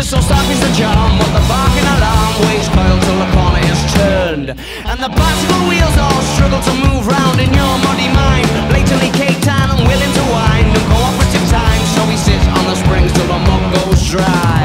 so stark is the charm, what the barking alarm waves coiled till the corner is turned, and the bicycle wheels all struggle to move round in your muddy mind, blatantly caked and unwilling to wind, no cooperative time, so we sit on the springs till the mud goes dry.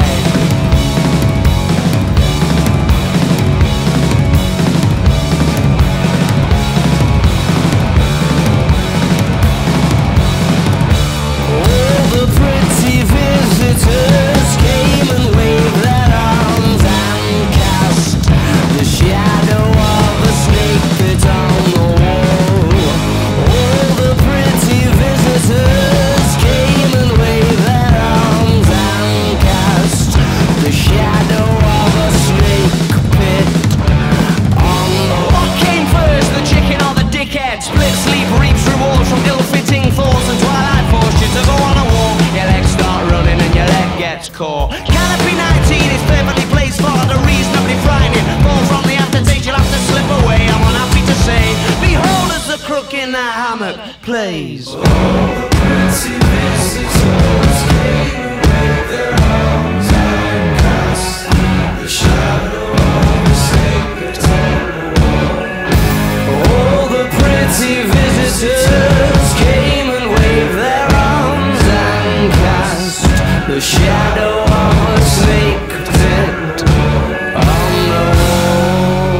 Split sleep reaps rewards from ill-fitting thoughts and twilight force you to go on a walk. Your legs start running and your leg gets caught. Canopy 19 is perfectly placed for the reasonably frightening. Fall from the aftertaste, you'll have to slip away. I'm unhappy to say, behold as the crook in that hammock plays. All the pretty visitors came with their arms outcast, the shadow of the sacred on the wall. All the pretty visitors came and waved their arms and cast the shadow of a snake tent on the wall.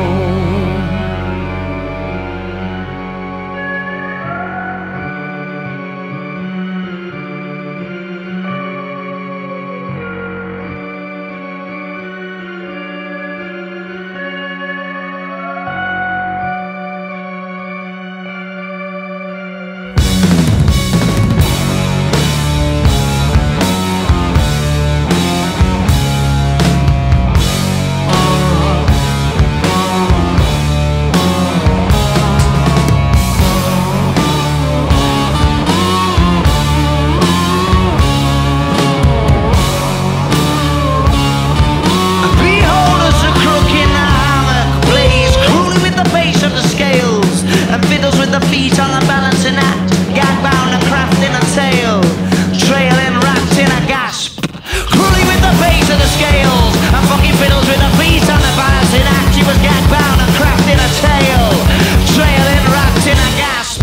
Feet on the balancing act, gag bound and craft in a tail, trailing wrapped in a gasp, cruelly with the pace of the scales, and fucking fiddles with the feet on the balancing act. She was gag bound and craft in a tail, trailing wrapped in a gasp.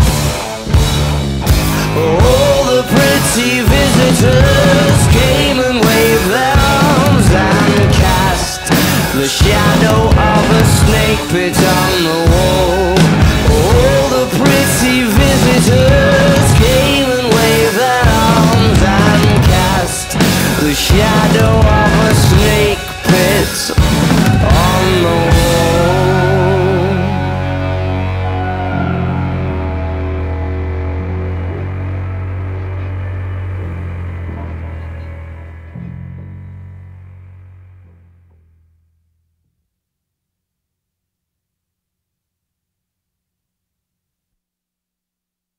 All the pretty visitors came and waved their arms and cast the shadow of a snake pit on the